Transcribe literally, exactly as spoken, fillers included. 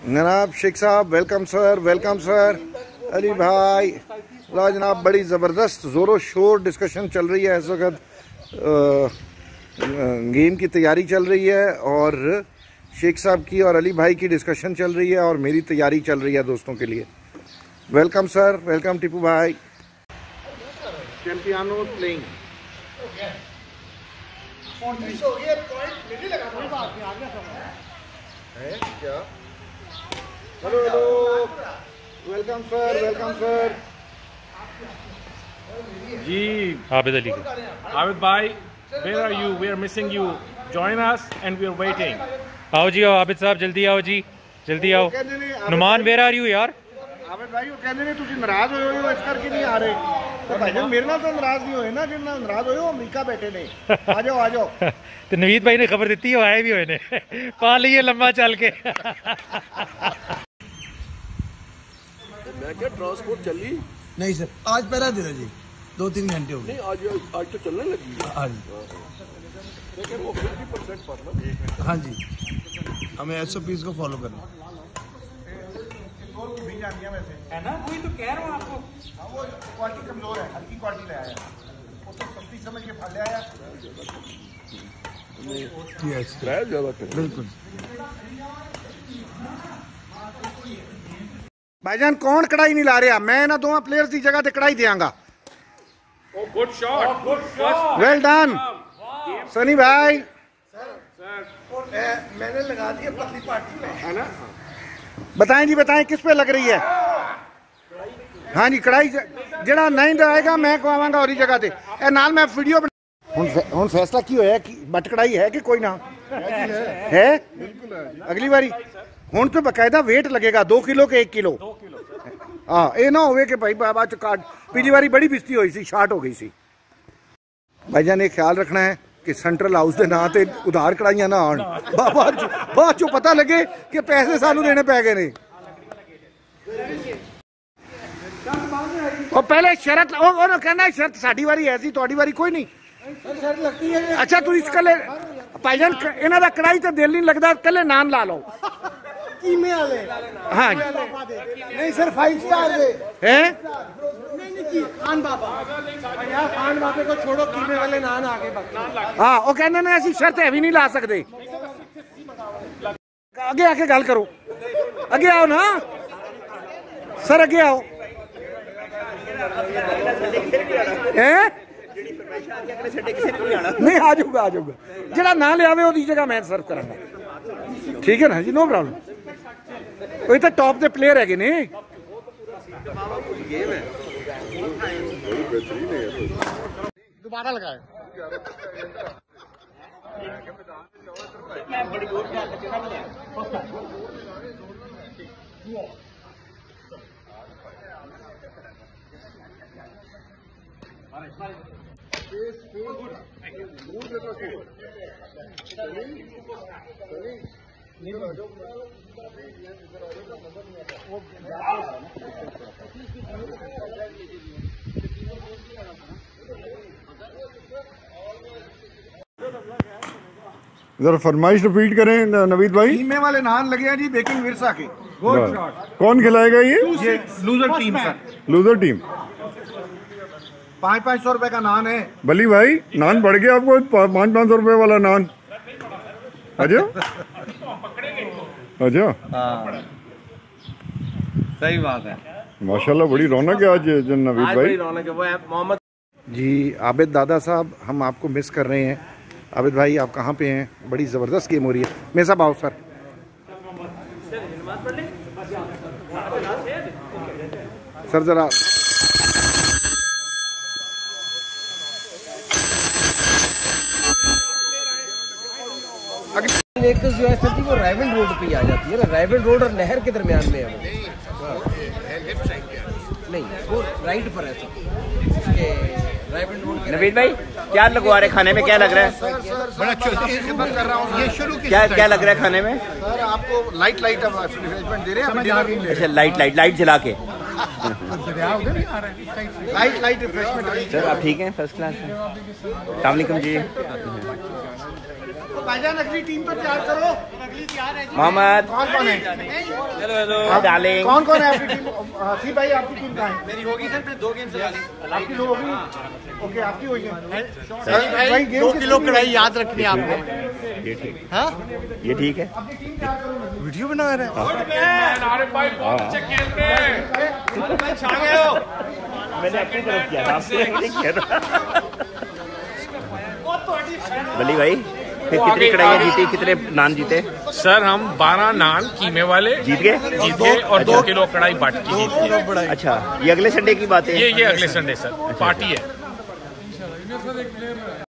जनाब शेख साहब welcome sir, welcome sir. Ali भाई ला जनाब, बड़ी ज़बरदस्त ज़ोरों शोर डिस्कशन चल रही है इस वक्त। गेम की तैयारी चल रही है और शेख साहब की और अली भाई की डिस्कशन चल रही है और मेरी तैयारी चल रही है दोस्तों के लिए। वेलकम सर, वेलकम टिपू भाई। चैंपियनों प्लेइंग है क्या? Hello hello, welcome sir, welcome sir. जी आबिद अली आबिद भाई, where are you? We are missing you. Join us and we are waiting. आओ जी, आओ आबिद साहब, जल्दी आओ जी, जल्दी आओ। नुमान वेयर आर यू यार? आबिद भाई वो कहते ने तुसी नाराज होए हो इस करके नहीं आ रहे। तो भाईजान मेरे नाल तो नाराज नहीं होए ना, जिन नाल नाराज होए हो अमेरिका बैठे ने। आ जाओ आ जाओ। तो नवीद भाई ने खबर दी हो आए भी होए ने, पा लिए लंबा चल के। मैं क्या ट्रांसपोर्ट चली नहीं सर, आज पहला दिन है जी, दो तीन घंटे हो गए। नहीं आज आज तो चलने लगी है। हाँ जी, लेकिन वो फिफ्टी परसेंट पर ना। हाँ जी, हमें एस ओ पीज को फॉलो करना है ना, वही तो कह रहा हूँ आपको। वो क्वालिटी कमजोर है, हल्की क्वालिटी ले आया। वो तो सस्ती समझ के फाड़ ले आया। यस किराया ज्यादा कर बिल्कुल। भाईजान कौन कढ़ाई नहीं ला रहा? मैं ना दोवां प्लेयर्स की जगह ते कढ़ाई देंगा। Oh, good shot. Oh, good shot. Well done Sunny भाई। मैंने लगा दिया पतली पार्टी में, है ना? बताएं जी, बताएं किस पे लग रही है? हाँ जी, कढ़ाई जड़ा नहीं आएगा मैं खवावांगा और जगह ते ए नाल मैं वीडियो हुन फैसला की होया कि बट कढ़ाई है कि कोई ना है? अगली बारी हुन तो बकायदा वेट लगेगा, दो किलो के एक किलो। हाँ, ये ना होवे कि भाई बाबा च काट। पिछली बारी बड़ी बिस्ती हुई सी, शार्ट हो गई सी। भाईजान ने ख्याल रखना है कि सेंट्रल हाउस के नाम से उधार कढ़ाइयां ना आन, बाद चो पता लगे कि पैसे सानू देने पै गए ने। और पहले शरत वो कहना है शरत साडी वारी है सी, तुहाडी वारी कोई नहीं। अच्छा तुम इस कले भाईजान इन्हां दा कढ़ाई ते दिल नहीं लगदा, कले नान ला लो। कीमे वाले हाँ जी, नहीं सर, फाइव स्टार दे हैं? नहीं नहीं, खान बाबा यार, खान बाबे को छोड़ो, कीमे वाले नान आगे बाकी। हाँ वो कहने ने ऐसी शर्त है भी नहीं ला सकते। आगे आके गल करो, आगे आओ ना सर, आगे आओ। हैं? नहीं आ जाऊगा, आ जाऊगा। जरा ना ले आवे ओदी जगह मैं सर्व करांगा, ठीक है ना जी, नो प्रॉब्लम। वो तो टॉप दे प्लेयर है ने। दोबारा लगाए जरा फरमाइश रिपीट करें नवीद भाई। कीमे वाले नान लगे हैं जी, बेकिंग विरसा के। कौन खिलाएगा ये? ये loser team sir, loser team. पाँच पाँच सौ रुपए का नान है। बली भाई नान बढ़ गया आपको, पाँच पाँच सौ रुपए वाला नान। अच्छा अच्छा, सही बात है। माशाल्लाह बड़ी रौनक है आज नवीद भाई। रौनक है, वो है मोहम्मद जी आबिद दादा साहब, हम आपको मिस कर रहे हैं। आबिद भाई आप कहाँ पे हैं? बड़ी ज़बरदस्त गेम हो रही है। मेरे साहब आओ सर। सर जरा लेकर जो है सर जी, वो राइवल रोड पे आ जाती है ना, राइवल रोड और नहर के दरमियान में है वो। नहीं, वो राइट पर है सर, नवीद भाई क्या लगवा रहे खाने में? क्या लग रहा है? बड़ा खिदमत कर रहा हूँ। ये शुरू क्या क्या लग रहा है खाने में? सर आपको लाइट लाइट रिफ्रेशमेंट दे रहे हैं, अच्छा लाइट लाइट लाइट जला के। Light light refreshment. सर आप ठीक हैं? फर्स्ट क्लास हैं। अस्सलाम वालेकुम जी। तो भाईजान अगली टीम तो तैयार करो। मोहम्मद कौन कौन है? Hello hello darling. कौन कौन है आपकी टीम? सी भाई आपकी टीम कहाँ है? मेरी होगी सर, दो गेम चला ली। आपकी दो होगी? ओके आपकी हुई है। सर भाई दो किलो कढ़ाई याद रखनी है आपको। ये ठीक हाँ ये ठीक है। वीडियो बना रहे हैं। आरिफ भाई बहुत अच्छे खेल रहे हैं। छा गए हो। मैंने अपनी तरफ किया था, आपको नहीं किया था। बली भाई फिर कितनी कढ़ाइयाँ जीती, कितने नान जीते? सर हम बारह नान कीमे वाले जीत गए जीत गए और दो किलो कढ़ाई बाट की जीत गए। अच्छा ये अगले संडे की बात है? ये ये अगले संडे सर पार्टी है।